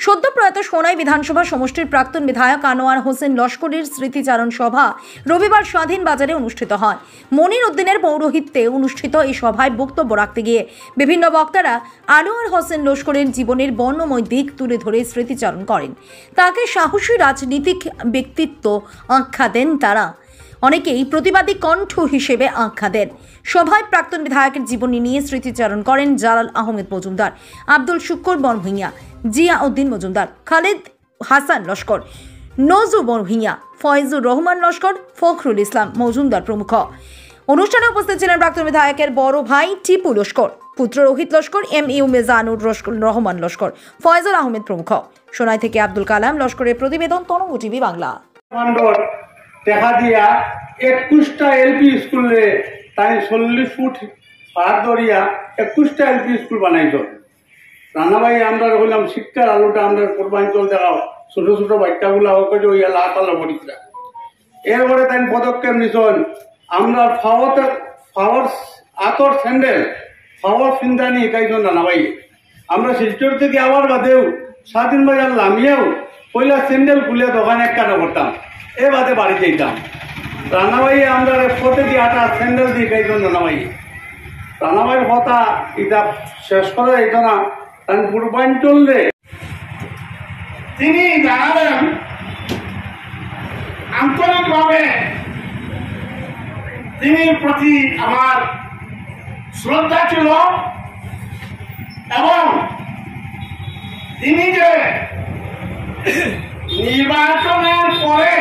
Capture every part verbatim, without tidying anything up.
সদ্য প্রয়াত সোনাই বিধানসভা সমষ্টির প্রাক্তন বিধায়ক আনোয়ার হোসেন লস্করের স্মৃতিচারণ সভা রবিবার স্বাধীন বাজারে অনুষ্ঠিত হয়। মনির উদ্দিনের পৌরোহিত্যে অনুষ্ঠিত এই সভায় বক্তব্য রাখতে গিয়ে বিভিন্ন বক্তারা আনোয়ার হোসেন লস্করের জীবনের বর্ণময় দিক তুলে ধরে স্মৃতিচারণ করেন। তাকে সাহসী রাজনীতিক ব্যক্তিত্ব আখ্যা দেন তারা। অনেকেই প্রতিবাদী কণ্ঠ হিসেবে আখ্যা দেন। সভায় প্রাক্তন বিধায়কের জীবনী নিয়ে স্মৃতিচারণ করেন জালাল আহমেদ মজুমদার, আব্দুল শুক্কর বনভূঁইয়া, জিয়া উদ্দিন মজুমদার, খালেদ হাসান লস্কর, নজু বনভূঁইয়া, ফয়জুর রহমান লস্কর, ফখরুল ইসলাম মজুমদার প্রমুখ। অনুষ্ঠানে উপস্থিত ছিলেন প্রাক্তন বিধায়কের বড় ভাই টিপু লস্কর, পুত্র রোহিত লস্কর, এম ইউ মেজানুর রহমান লস্কর, ফয়জুল আহমেদ প্রমুখ। সোনাই থেকে আব্দুল কালাম লস্করের প্রতিবেদন, তরঙ্গ টিভি বাংলা। দেখা দিয়া একুশটা এলপি স্কুলে তাই চল্লিশ ফুট পার দরিয়া একুশটা এলপি স্কুল বানাইত। রান্নাবাই আমরা হইলাম শিক্ষার আলোটা আমরা পূর্বাঞ্চল দেখাও ছোট ছোট বাচ্চাগুলা হোক যে ওই লাতালা পরীক্ষা। এরপরে তাই পদক্ষেপ নিছন আমরা ফাওয়ার ফাওয়ার আতর স্যান্ডেল ফাওয়ার ফিন্দানি এটাইজন রান্নাবাই আমরা শিলচর থেকে আবার বাদেও স্বাধীন বাজার লামিয়েও পয়লা স্যান্ডেল খুলে দোকানে একটা করতাম, এ বাদে বাড়িতে যেতাম। রান্নাবাই আমরা পথে দিয়ে আটা স্যান্ডেল দিয়ে খাইতাম রান্নাবাই। রান্নাবাইয়ের কথা এটা শেষ করে যাইত না, কারণ পূর্বাঞ্চলে তিনি জানালেন আন্তরিকভাবে তিনি প্রতি আমার শ্রদ্ধা ছিল এবং তিনি যে নির্বাচনের পরে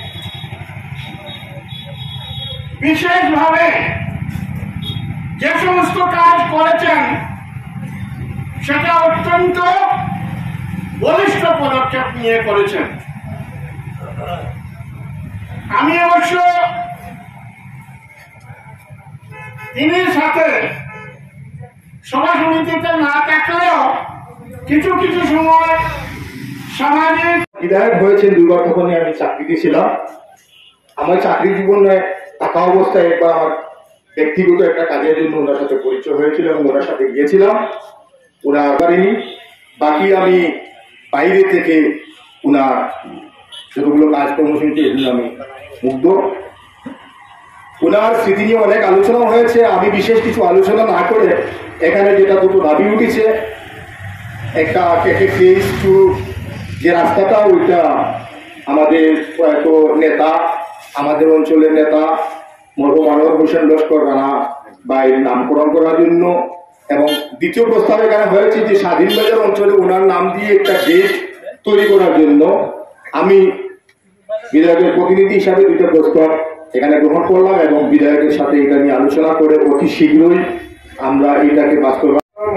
বিশেষভাবে যে সমস্ত কাজ করেছেন সেটা অত্যন্ত বলিষ্ঠ পদক্ষেপ নিয়ে করেছেন। আমি অবশ্য তিনি সাথে সভা সমিতিতে না থাকলেও কিছু কিছু সময় সামাজিক বিধায়ক হয়েছেন দুবার, তখনই আমি চাকরিতে ছিলাম। আমার চাকরি জীবনে থাকা অবস্থায় একবার আমার ব্যক্তিগত একটা কাজের জন্য ওনার সাথে পরিচয় হয়েছিল এবং ওনার সাথে গিয়েছিলাম। ওনার পারেনি, বাকি আমি বাইরে থেকে ওনার যতগুলো কাজকর্ম শুনছি এগুলো আমি মুগ্ধ। ওনার স্মৃতি নিয়ে অনেক আলোচনা হয়েছে, আমি বিশেষ কিছু আলোচনা না করে এখানে যেটা দুটো দাবি উঠেছে, একটা ক্যাফে ফেস টু যে রাস্তাটা, ওইটা আমাদের প্রয়াত নেতা, আমাদের অঞ্চলের নেতা মরহুম আনোয়ার হোসেন লস্কর রানা বাইর নামকরণ করার জন্য, এবং দ্বিতীয় প্রস্তাব এখানে হয়েছে যে স্বাধীন বাজার অঞ্চলে ওনার নাম দিয়ে একটা গেট তৈরি করার জন্য। আমি বিধায়কের প্রতিনিধি হিসাবে দুটো প্রস্তাব এখানে গ্রহণ করলাম এবং বিধায়কের সাথে এটা নিয়ে আলোচনা করে অতি শীঘ্রই আমরা এটাকে বাস্তবায়ন।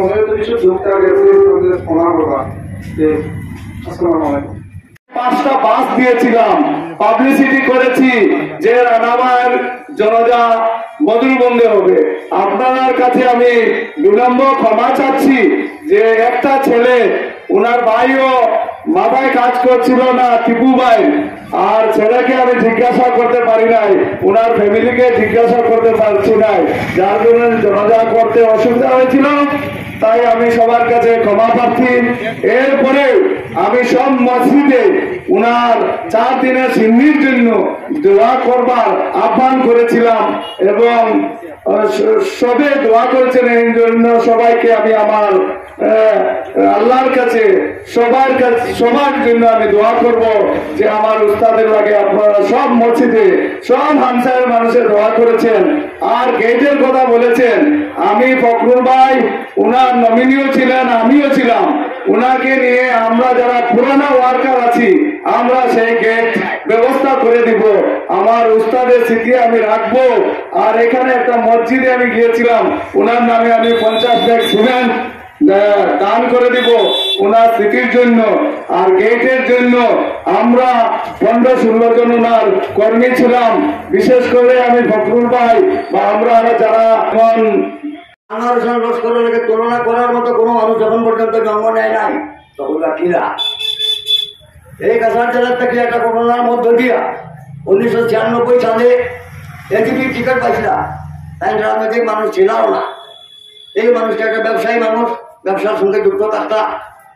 পাঁচটা বাস দিয়েছিলাম, পাবলিসিটি করেছি যে রানাবাইয়ের জনজা মধুর বন্ধে হবে। আপনার কাছে আমি বিলম্ব ক্ষমা চাচ্ছি যে একটা ছেলে ওনার ভাইও মাথায় কাজ করছিল না, টিপু ভাই, আর ছেলেকে আমি জিজ্ঞাসা করতে পারি নাই, ওনার ফ্যামিলিকে জিজ্ঞাসা করতে পারছি নাই, যার জন্য জনজা করতে অসুবিধা হয়েছিল। তাই আমি সবার কাছে ক্ষমা প্রার্থী। এরপরে আমি সব মসজিদে উনার চার দিনের সিন্ধির জন্য দোয়া করবার আহ্বান করেছিলাম এবং সবে দোয়া করেছেন। এই জন্য সবাইকে আমি আমার আল্লাহর কাছে সবার কাছে সবার জন্য আমি দোয়া করব যে আমার উস্তাদের লাগে আপনারা সব মসজিদে সব হামসায়ের মানুষের দোয়া করেছেন। আর গেটের কথা বলেছেন, আমি ফখরুল ভাই উনার নমিনিও ছিলেন, আমিও ছিলাম। উনাকে নিয়ে আমরা যারা পুরানা ওয়ার্কার আছি আমরা সেই গেট ব্যবস্থা করে দিব। আমার উস্তাদের স্মৃতি আমি রাখবো। আর এখানে একটা মসজিদে আমি গিয়েছিলাম, ওনার নামে আমি পঞ্চাশ ব্যাগ সিমেন্ট দান করে দিব ওনার স্মৃতির জন্য। আর গেটের জন্য আমরা পনেরো ষোলো জন ওনার কর্মী ছিলাম, বিশেষ করে আমি ফখরুল ভাই বা আমরা যারা এখন আনোয়ার হোসেন লস্করের তুলনা করার মতো কোনো মানুষ যখন পর্যন্ত জন্ম নেয় নাই তখন কিরা এই কাছাড় জেলার থেকে একটা করোনার মধ্য দিয়া উনিশশো ছিয়ানব্বই সালে এজিপি টিকিট পাইছিল, তাই রাজনৈতিক মানুষ ছিলাম না। এই মানুষটা একটা ব্যবসায়ী মানুষ, ব্যবসার সঙ্গে যুক্ত থাকতা।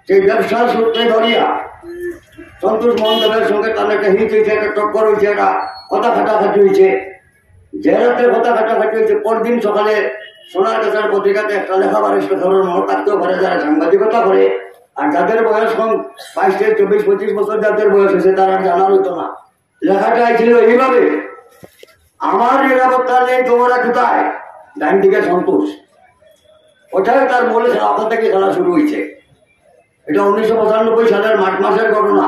সেই ব্যবসার সূত্রে ধরিয়া সন্তোষ মন্ডলের সঙ্গে তার একটা হিট হয়েছে, একটা টক্কর হয়েছে, একটা কথা কাটাকাটি হয়েছে। যে রাতে কথা কাটাকাটি হয়েছে, পরদিন সকালে সোনার কাছার পত্রিকাতে একটা লেখা পারে, ধরনের মনে থাকতেও পারে যারা সাংবাদিকতা করে। আর যাদের বয়স কম বাইশ থেকে চব্বিশ পঁচিশ বছর যাদের বয়স হয়েছে তারা জানার হতো না। লেখাটা ছিল এইভাবে, আমার নিরাপত্তা নেই, তোমরা কোথায়? ডাইন দিকে সন্তোষ। ওটাই তার মূল খেলা, ওখান থেকে খেলা শুরু হয়েছে। এটা উনিশশো পঁচানব্বই সালের মার্চ মাসের ঘটনা।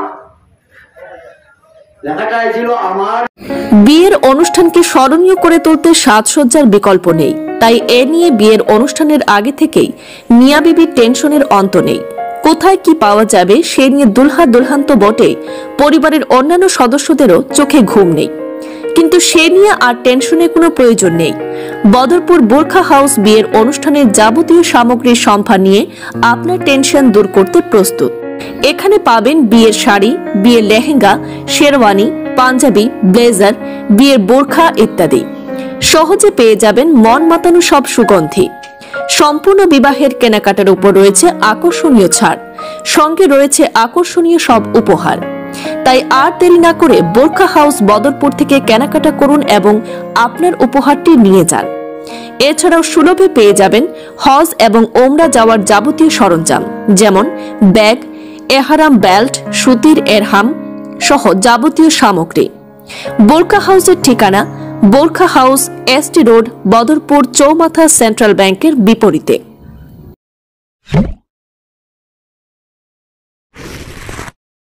লেখাটা ছিল আমার। বিয়ের অনুষ্ঠানকে স্মরণীয় করে তুলতে সাজসজ্জার বিকল্প নেই, তাই এ নিয়ে বিয়ের অনুষ্ঠানের আগে থেকেই মিয়া বিবির টেনশনের অন্ত নেই। কোথায় কি পাওয়া যাবে সে নিয়ে দুলহা দুলহান তো বটেই, পরিবারের অন্যান্য সদস্যদেরও চোখে ঘুম নেই। কিন্তু সে নিয়ে আর টেনশনের কোনো প্রয়োজন নেই। বদরপুর বোরখা হাউস বিয়ের অনুষ্ঠানের যাবতীয় সামগ্রীর সম্ভার নিয়ে আপনার টেনশন দূর করতে প্রস্তুত। এখানে পাবেন বিয়ের শাড়ি, বিয়ের লেহেঙ্গা, শেরওয়ানি, পাঞ্জাবি, ব্লেজার, বিয়ের বোরখা ইত্যাদি। সহজে পেয়ে যাবেন মন মাতানো সব সুগন্ধি। সম্পূর্ণ বিবাহের কেনাকাটার উপর রয়েছে আকর্ষণীয় ছাড়, সঙ্গে রয়েছে আকর্ষণীয় সব উপহার। তাই আর দেরি না করে বোরখা হাউস বদরপুর থেকে কেনাকাটা করুন এবং আপনার উপহারটি নিয়ে যান। এছাড়াও সুলভে পেয়ে যাবেন হজ এবং ওমরা যাওয়ার যাবতীয় সরঞ্জাম, যেমন ব্যাগ, এহারাম বেল্ট, সুতির এরহাম সহ যাবতীয় সামগ্রী। বোরখা হাউসের ঠিকানা Burqa House, ST road, Badarpur, Chowmatha, central ব্যাংকের বিপরীতে।